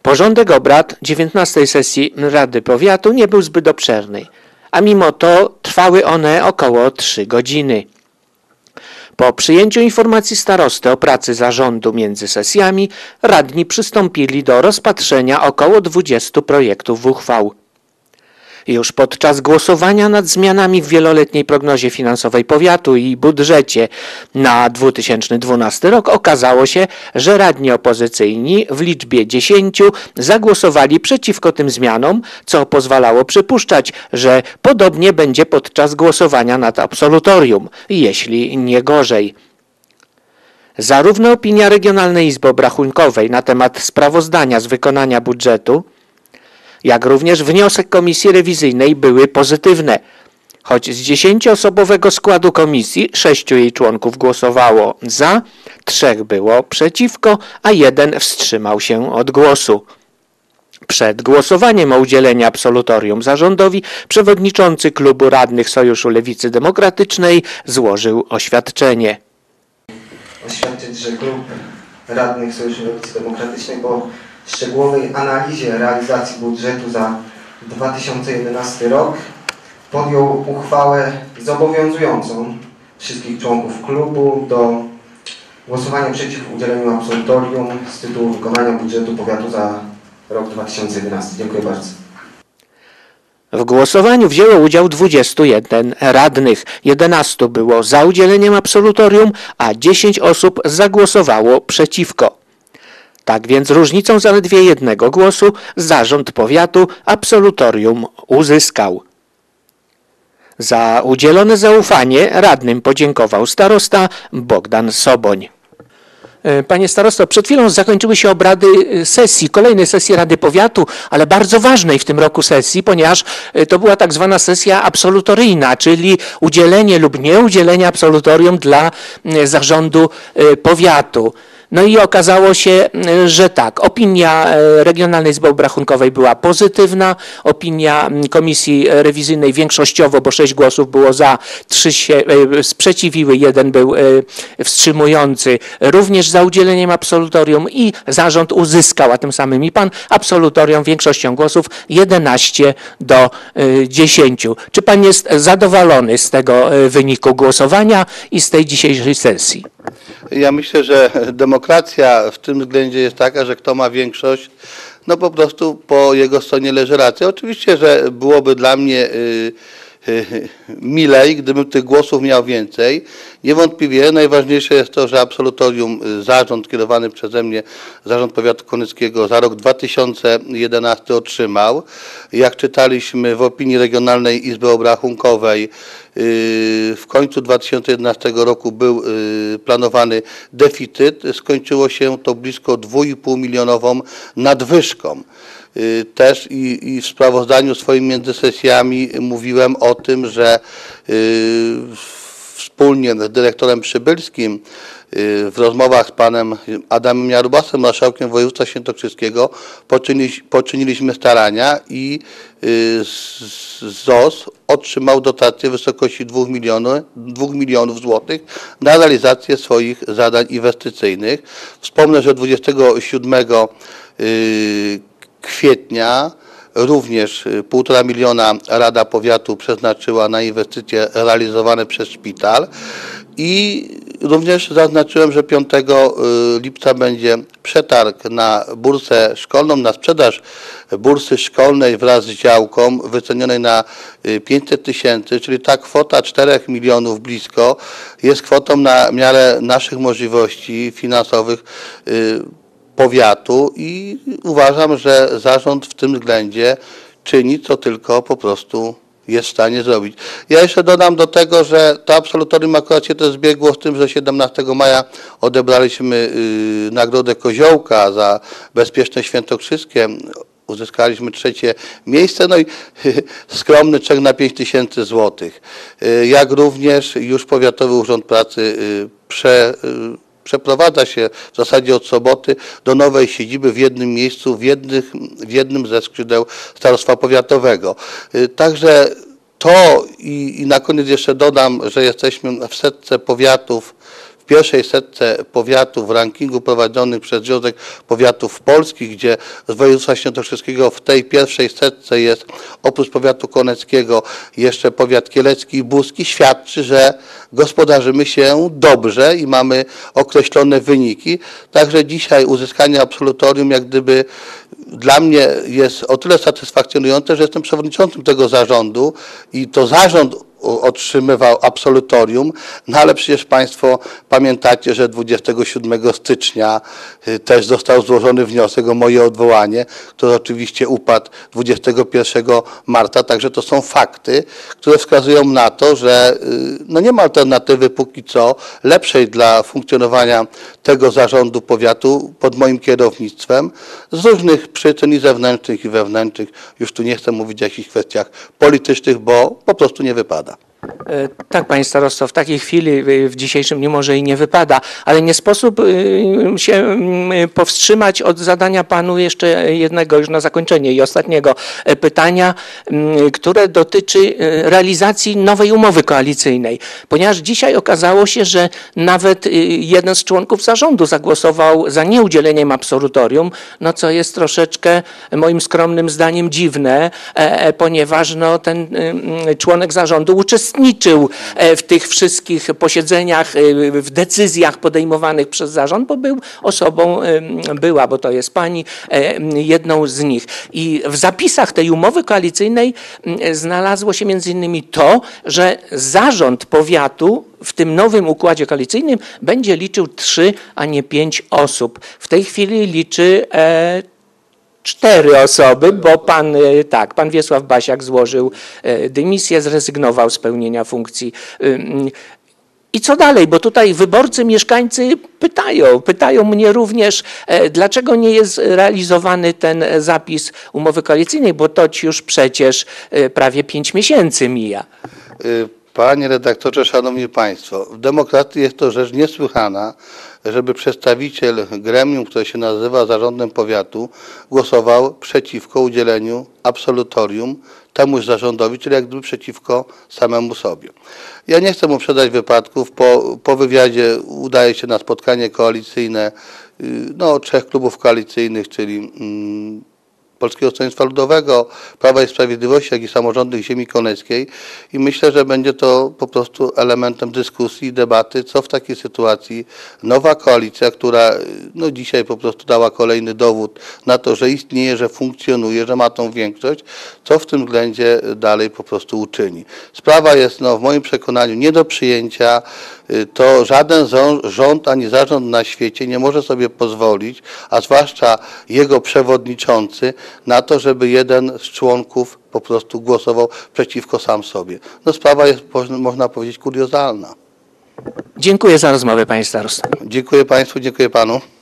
Porządek obrad 19. sesji Rady Powiatu nie był zbyt obszerny, a mimo to trwały one około 3 godziny. Po przyjęciu informacji starosty o pracy zarządu między sesjami, radni przystąpili do rozpatrzenia około 20 projektów uchwał. Już podczas głosowania nad zmianami w wieloletniej prognozie finansowej powiatu i budżecie na 2012 rok okazało się, że radni opozycyjni w liczbie 10 zagłosowali przeciwko tym zmianom, co pozwalało przypuszczać, że podobnie będzie podczas głosowania nad absolutorium, jeśli nie gorzej. Zarówno opinia Regionalnej Izby Obrachunkowej na temat sprawozdania z wykonania budżetu, jak również wniosek komisji rewizyjnej były pozytywne. Choć z 10-osobowego składu komisji 6 jej członków głosowało za, 3 było przeciwko, a 1 wstrzymał się od głosu. Przed głosowaniem o udzielenie absolutorium zarządowi przewodniczący klubu radnych Sojuszu Lewicy Demokratycznej złożył oświadczenie. Oświadczyć, że klub radnych Sojuszu Lewicy Demokratycznej po szczegółowej analizie realizacji budżetu za 2011 rok podjął uchwałę zobowiązującą wszystkich członków klubu do głosowania przeciw udzieleniu absolutorium z tytułu wykonania budżetu powiatu za rok 2011. Dziękuję bardzo. W głosowaniu wzięło udział 21 radnych, 11 było za udzieleniem absolutorium, a 10 osób zagłosowało przeciwko. Tak więc różnicą zaledwie 1 głosu zarząd powiatu absolutorium uzyskał. Za udzielone zaufanie radnym podziękował starosta Bogdan Soboń. Panie starosto, przed chwilą zakończyły się obrady kolejnej sesji Rady Powiatu, ale bardzo ważnej w tym roku sesji, ponieważ to była tak zwana sesja absolutoryjna, czyli udzielenie lub nieudzielenie absolutorium dla zarządu powiatu. No i okazało się, że tak, opinia Regionalnej Izby Obrachunkowej była pozytywna, opinia Komisji Rewizyjnej większościowo, bo 6 głosów było za, 3 się sprzeciwiły, 1 był wstrzymujący, również za udzieleniem absolutorium i zarząd uzyskał, a tym samym i pan, absolutorium większością głosów 11-10. Czy pan jest zadowolony z tego wyniku głosowania i z tej dzisiejszej sesji? Ja myślę, że demokracja w tym względzie jest taka, że kto ma większość, no po prostu po jego stronie leży racja. Oczywiście, że byłoby dla mnie milej, gdybym tych głosów miał więcej. Niewątpliwie najważniejsze jest to, że absolutorium zarząd kierowany przeze mnie, Zarząd Powiatu Konyckiego za rok 2011 otrzymał. Jak czytaliśmy w opinii Regionalnej Izby Obrachunkowej, w końcu 2011 roku był planowany deficyt. Skończyło się to blisko 2,5 milionową nadwyżką. Też i w sprawozdaniu swoim między sesjami mówiłem o tym, że wspólnie z dyrektorem Przybylskim w rozmowach z panem Adamem Jarubasem, marszałkiem województwa świętokrzyskiego, poczyniliśmy starania i ZOS otrzymał dotację w wysokości 2 milionów złotych na realizację swoich zadań inwestycyjnych. Wspomnę, że 27 kwietnia również 1,5 miliona Rada Powiatu przeznaczyła na inwestycje realizowane przez szpital i również zaznaczyłem, że 5 lipca będzie przetarg na bursę szkolną, na sprzedaż bursy szkolnej wraz z działką wycenionej na 500 000, czyli ta kwota 4 milionów blisko jest kwotą na miarę naszych możliwości finansowych powiatu i uważam, że zarząd w tym względzie czyni, co tylko po prostu jest w stanie zrobić. Ja jeszcze dodam do tego, że to absolutorium akurat się też zbiegło z tym, że 17 maja odebraliśmy Nagrodę Koziołka za bezpieczne świętokrzyskie. Uzyskaliśmy 3. miejsce, no i skromny czek na 5 000 złotych. Jak również już Powiatowy Urząd Pracy przeprowadza się w zasadzie od soboty do nowej siedziby w jednym miejscu, w jednym ze skrzydeł starostwa powiatowego. Także to i na koniec jeszcze dodam, że jesteśmy w setce powiatów w pierwszej setce powiatów w rankingu prowadzonym przez Związek Powiatów Polskich, gdzie z województwa świętokrzyskiego w tej pierwszej setce jest oprócz powiatu koneckiego jeszcze powiat kielecki i buski, świadczy, że gospodarzymy się dobrze i mamy określone wyniki. Także dzisiaj uzyskanie absolutorium jak gdyby dla mnie jest o tyle satysfakcjonujące, że jestem przewodniczącym tego zarządu i to zarząd otrzymywał absolutorium, no ale przecież Państwo pamiętacie, że 27 stycznia też został złożony wniosek o moje odwołanie, który oczywiście upadł 21 marca, także to są fakty, które wskazują na to, że no nie ma alternatywy póki co lepszej dla funkcjonowania tego zarządu powiatu pod moim kierownictwem z różnych przyczyn i zewnętrznych i wewnętrznych. Już tu nie chcę mówić o jakichś kwestiach politycznych, bo po prostu nie wypada. Tak, panie starosto, w takiej chwili w dzisiejszym dniu może i nie wypada, ale nie sposób się powstrzymać od zadania panu jeszcze jednego już na zakończenie i ostatniego pytania, które dotyczy realizacji nowej umowy koalicyjnej. Ponieważ dzisiaj okazało się, że nawet jeden z członków zarządu zagłosował za nieudzieleniem absolutorium, no co jest troszeczkę moim skromnym zdaniem dziwne, ponieważ no, ten członek zarządu uczestniczył w tych wszystkich posiedzeniach, w decyzjach podejmowanych przez zarząd, bo był osobą, bo to jest pani, jedną z nich. I w zapisach tej umowy koalicyjnej znalazło się między innymi to, że zarząd powiatu w tym nowym układzie koalicyjnym będzie liczył 3, a nie 5 osób. W tej chwili liczy 4 osoby, bo pan Wiesław Basiak złożył dymisję, zrezygnował z pełnienia funkcji. I co dalej? Bo tutaj wyborcy, mieszkańcy pytają mnie również, dlaczego nie jest realizowany ten zapis umowy koalicyjnej, bo to już przecież prawie 5 miesięcy mija. Panie redaktorze, szanowni państwo, w demokracji jest to rzecz niesłychana, żeby przedstawiciel gremium, które się nazywa zarządem powiatu, głosował przeciwko udzieleniu absolutorium temuż zarządowi, czyli jak gdyby przeciwko samemu sobie. Ja nie chcę uprzedzać wypadków. Po wywiadzie udaje się na spotkanie koalicyjne 3 klubów koalicyjnych, czyli Polskiego Stronnictwa Ludowego, Prawa i Sprawiedliwości, jak i samorządnych ziemi koneckiej i myślę, że będzie to po prostu elementem dyskusji i debaty, co w takiej sytuacji nowa koalicja, która dzisiaj po prostu dała kolejny dowód na to, że istnieje, że funkcjonuje, że ma tą większość, co w tym względzie dalej po prostu uczyni. Sprawa jest w moim przekonaniu nie do przyjęcia. To żaden rząd ani zarząd na świecie nie może sobie pozwolić, a zwłaszcza jego przewodniczący, na to, żeby jeden z członków po prostu głosował przeciwko sam sobie. Sprawa jest, można powiedzieć, kuriozalna. Dziękuję za rozmowę, panie starosto. Dziękuję państwu, dziękuję panu.